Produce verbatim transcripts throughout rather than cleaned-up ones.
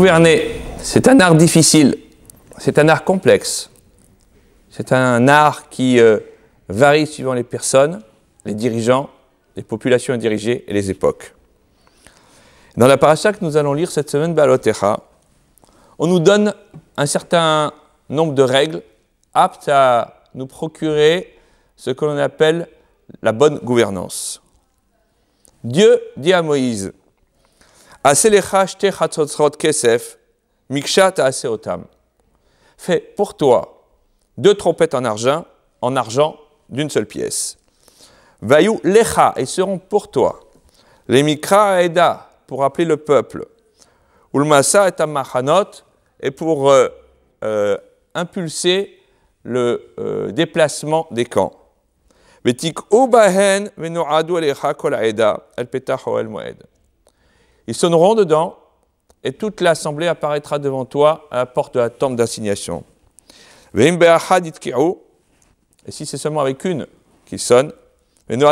Gouverner, c'est un art difficile, c'est un art complexe, c'est un art qui euh, varie suivant les personnes, les dirigeants, les populations à diriger et les époques. Dans la paracha que nous allons lire cette semaine, Ba'alotecha, on nous donne un certain nombre de règles aptes à nous procurer ce que l'on appelle la bonne gouvernance. Dieu dit à Moïse, Aselecha shte chatzotzrot kesef, miksha ta'aseotam. Fais pour toi deux trompettes en argent, en argent d'une seule pièce. Vayu lecha, et seront pour toi. Les mikra eda, pour appeler le peuple. Ulmasa et amachanot, et pour euh, euh, impulser le euh, déplacement des camps. Vetik ubahen venuadu alecha kol aeda, el petach oel moed. Ils sonneront dedans, et toute l'assemblée apparaîtra devant toi à la porte de la tente d'assignation. Et si c'est seulement avec une qui sonne, là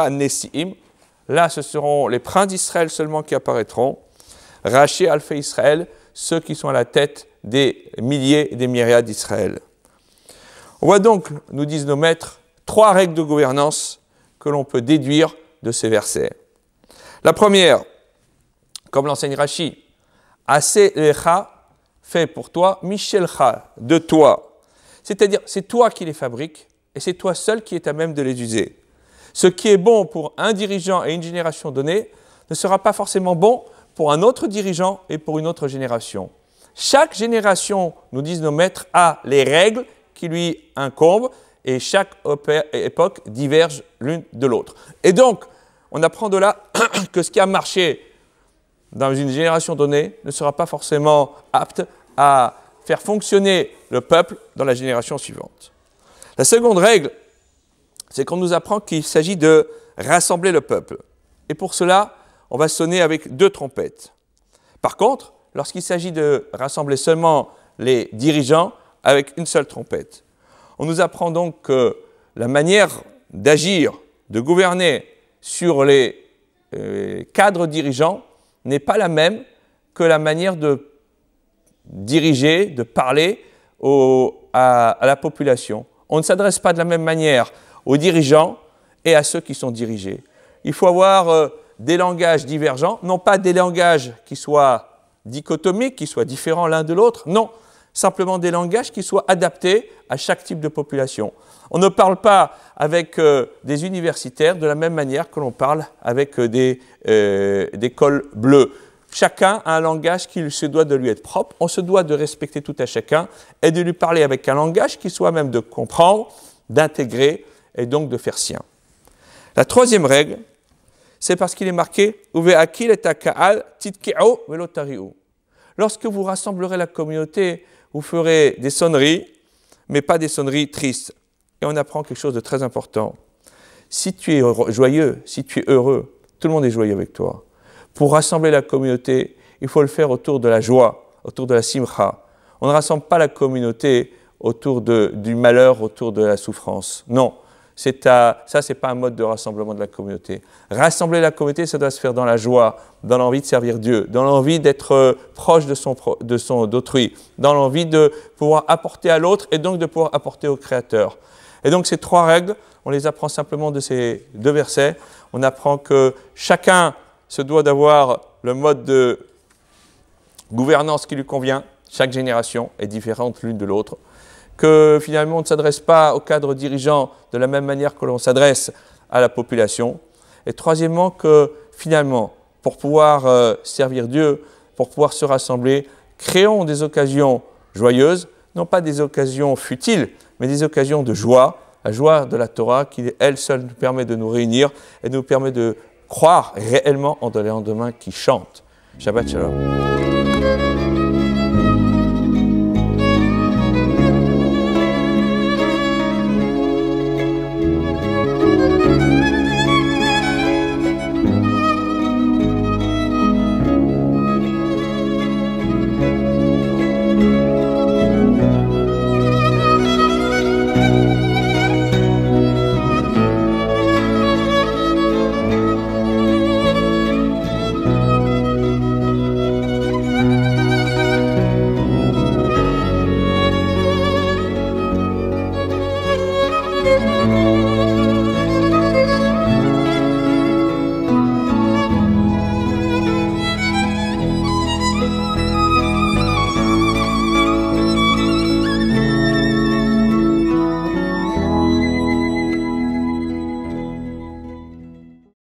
ce seront les princes d'Israël seulement qui apparaîtront, Raché Alpha Israël, ceux qui sont à la tête des milliers et des myriades d'Israël. On voit donc, nous disent nos maîtres, trois règles de gouvernance que l'on peut déduire de ces versets. La première, comme l'enseigne Rashi, Assez lecha, fait pour toi, Michelcha, de toi. C'est-à-dire, c'est toi qui les fabriques et c'est toi seul qui es à même de les user. Ce qui est bon pour un dirigeant et une génération donnée ne sera pas forcément bon pour un autre dirigeant et pour une autre génération. Chaque génération, nous disent nos maîtres, a les règles qui lui incombent et chaque époque diverge l'une de l'autre. Et donc, on apprend de là que ce qui a marché dans une génération donnée ne sera pas forcément apte à faire fonctionner le peuple dans la génération suivante. La seconde règle, c'est qu'on nous apprend qu'il s'agit de rassembler le peuple. Et pour cela, on va sonner avec deux trompettes. Par contre, lorsqu'il s'agit de rassembler seulement les dirigeants avec une seule trompette, on nous apprend donc que la manière d'agir, de gouverner sur les euh, cadres dirigeants n'est pas la même que la manière de diriger, de parler au, à, à la population. On ne s'adresse pas de la même manière aux dirigeants et à ceux qui sont dirigés. Il faut avoir euh, des langages divergents, non pas des langages qui soient dichotomiques, qui soient différents l'un de l'autre, non, simplement des langages qui soient adaptés à chaque type de population. On ne parle pas avec euh, des universitaires de la même manière que l'on parle avec euh, des, euh, des cols bleus. Chacun a un langage qui se doit de lui être propre. On se doit de respecter tout à chacun et de lui parler avec un langage qui soit même de comprendre, d'intégrer et donc de faire sien. La troisième règle, c'est parce qu'il est marqué « Uve'akil et aka'al titke'o velotari'u » Lorsque vous rassemblerez la communauté, vous ferez des sonneries, mais pas des sonneries tristes. Et on apprend quelque chose de très important. Si tu es joyeux, si tu es heureux, tout le monde est joyeux avec toi. Pour rassembler la communauté, il faut le faire autour de la joie, autour de la simcha. On ne rassemble pas la communauté autour de, du malheur, autour de la souffrance. Non, c'est à, ça, ce n'est pas un mode de rassemblement de la communauté. Rassembler la communauté, ça doit se faire dans la joie, dans l'envie de servir Dieu, dans l'envie d'être proche de son, de son, d'autrui, dans l'envie de pouvoir apporter à l'autre et donc de pouvoir apporter au Créateur. Et donc ces trois règles, on les apprend simplement de ces deux versets. On apprend que chacun se doit d'avoir le mode de gouvernance qui lui convient. Chaque génération est différente l'une de l'autre. Que finalement on ne s'adresse pas au cadre dirigeant de la même manière que l'on s'adresse à la population. Et troisièmement, que finalement, pour pouvoir euh, servir Dieu, pour pouvoir se rassembler, créons des occasions joyeuses, non pas des occasions futiles, mais des occasions de joie, la joie de la Torah qui, elle seule, nous permet de nous réunir et nous permet de croire réellement en des lendemains qui chantent. Shabbat Shalom. Thank you.